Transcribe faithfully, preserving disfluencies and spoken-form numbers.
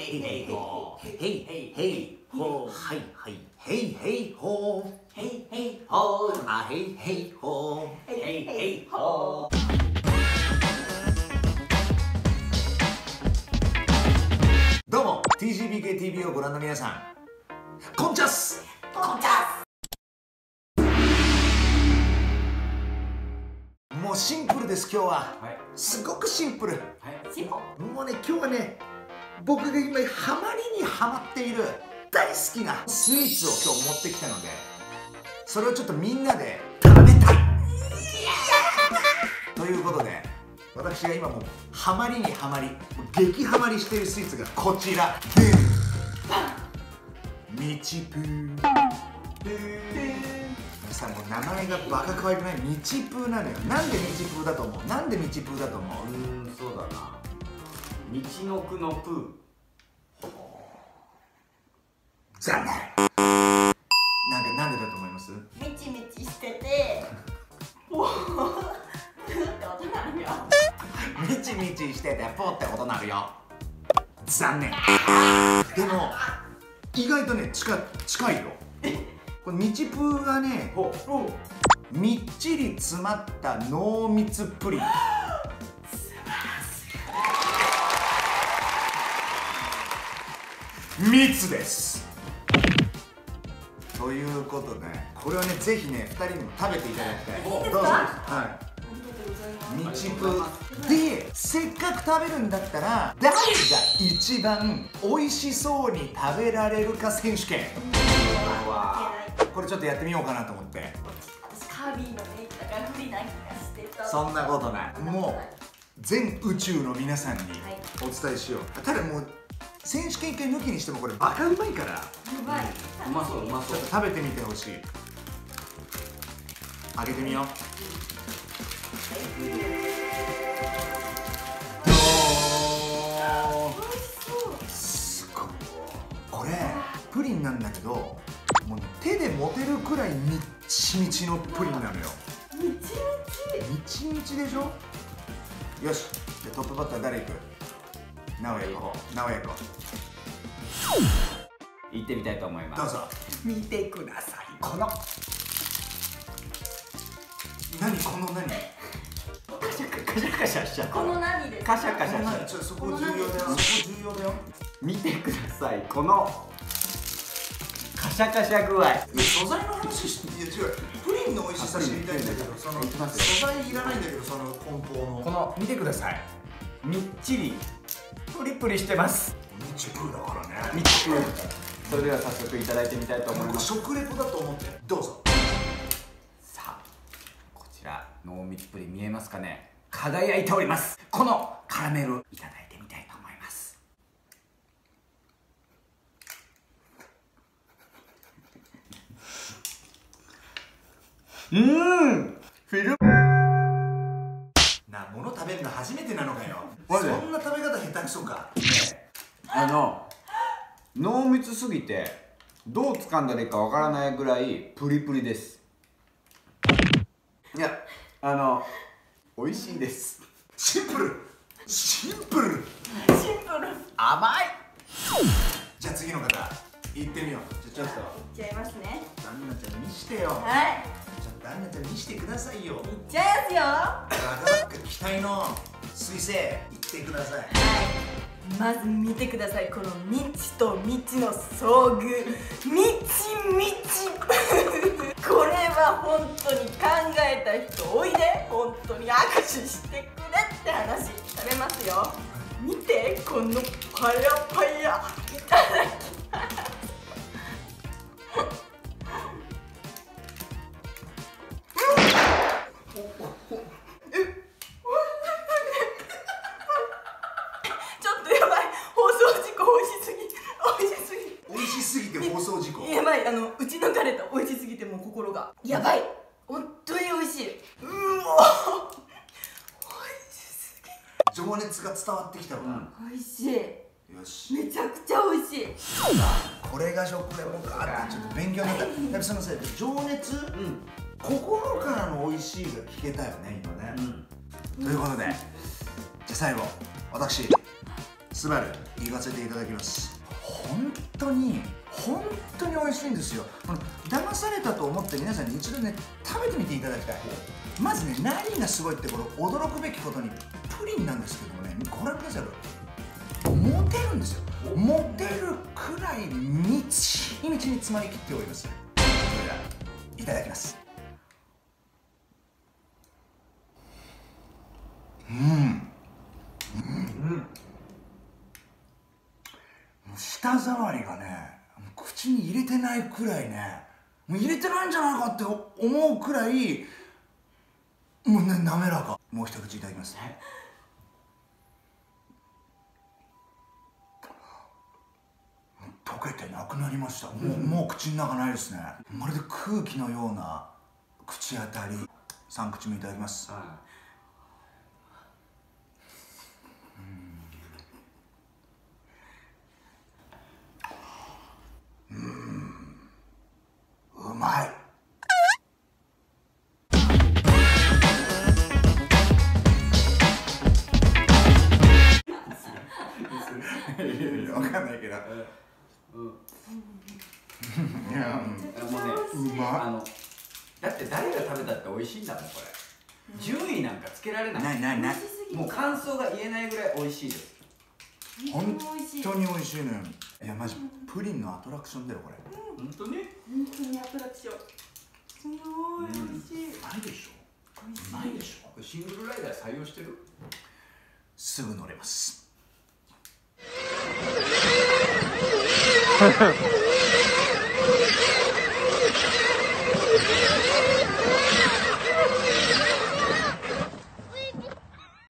ヘイヘイホー、ヘイヘイヘイホー、はいはい、ヘイヘイホー、ヘイヘイホー、あヘイヘイホー、ヘイヘイホー。どうも ティージービーケーティービー をご覧の皆さん、こんちゃっす。 こんちゃっもうシンプルです。今日は、はい、すごくシンプル、はい、 シンプル。 もうね、今日はね、僕が今ハマりにハマっている大好きなスイーツを今日持ってきたので、それをちょっとみんなで食べたいということで、私が今もうハマりにハマり激ハマりしているスイーツがこちらでみちぷー。皆さんもう名前がバカ可愛くない？みちぷーなのよ。なんでみちぷーだと思う？なんでみちぷーだと思う？ うーん、そうだな、みちのくのプー。 残念。なんかなんでだと思います？ みちみちしててポーって音なるよ。 みちみちしててポーって音なるよ。残念。でも意外とね、近近いよ。これみちぷーがね、みっちり詰まった濃密プリン。蜜です。ということで、これはね、ぜひね、ふたりにも食べていただきたい。 いいですか？ どうぞ。はい。みちぷーで、せっかく食べるんだったら、誰が一番美味しそうに食べられるか選手権。これちょっとやってみようかなと思って。 私カービィのね、だから不利な気がしてた。 そんなことない。もう全宇宙の皆さんにお伝えしよう。ただもう選手権一回抜きにしてもこれバカうまいから。 うまい。 うまそう、うまそう。 ちょっと食べてみてほしい。開けてみよう。どう？すごい。これプリンなんだけど、もう手で持てるくらいみっちみちのプリンなのよ。 みちみち。 みちみちでしょ。よし、じゃあトップバッター誰いく？直哉行こう。直哉行こう。行ってみたいと思います。 どうぞ。見てください。この何この何？ カシャカシャカシャしちゃった。 この何ですか？ カシャカシャしちゃった。 ちょ、そこ重要だよ。そこ重要だよ。 見てください。このカシャカシャ具合。 素材の話して、いや違う。プリンの美味しさ知りたいんだけど、その素材いらないんだけど、その梱包の。 この見てください。みっちりプリプリしてます。 みちぷーだからね。 みちぷー。それでは早速いただいてみたいと思います。 食レポだと思ってどうぞ。 さあ、こちら濃密プリン見えますかね。輝いております。このカラメルいただいてみたいと思います。うーん、フィルな、物食べるの初めてなのかよ。 マジでそんな食べ方下手くそか。 ね、あの濃密すぎてどう掴んだらいいかわからないぐらいプリプリです。いや、あの美味しいです。 シンプルシンプルシンプル。 甘い。 じゃあ次の方行ってみよう。じゃあちょっといっちゃいますね。 旦那ちゃん見してよ。 はい。 ちょっと旦那ちゃん見してくださいよ。 いっちゃいますよ。 バカバカ期待の彗星行ってください。 はい。まず見てください。このみちとみちの遭遇。みちみち。これは本当に考えた人おいで。本当に握手してくれって話。食べますよ。見てこのパヤパヤ。いただきます。やばい、あの、うちの彼と美味しすぎてもう心がやばい。本当に美味しい。うわ美味しすぎ。 情熱が伝わってきたわ。 美味しい。 よし。 めちゃくちゃ美味しい。 これが食レポかってちょっと勉強になった。やっぱそのさ、情熱、うん、心からの美味しいが聞けたよね今ね。うん、ということで、じゃあ最後私スバル言わせていただきます。本当に本当に美味しいんですよ。この騙されたと思って皆さんに一度ね食べてみていただきたい。まずね、何がすごいって、これ驚くべきことにプリンなんですけどもね、ご覧ください。モテるんですよ。モテるくらいみちみちに詰まりきっております。それではいただきます。うんうん、うん、舌触りがね、口に入れてないくらいね、もう入れてないんじゃないかって思うくらいもうね、滑らか。もう一口いただきますね。溶けてなくなりました。もう、もう口の中ないですね。まるで空気のような口当たり。三口目いただきます。はい、うん、うまい。わかんないけど。うん。いや、もうね、うま。 あの、だって誰が食べたって美味しいんだもん、これ。順位なんかつけられない。 ないないない。 もう感想が言えないぐらい美味しいです。 本当に美味しいのよ。いや、マジプリンのアトラクションだよ、これ。 本当に？ 本当にアトラクション。すごい美味しい。 ないでしょ。ないでしょ。 シングルライダー採用してる？ すぐ乗れます。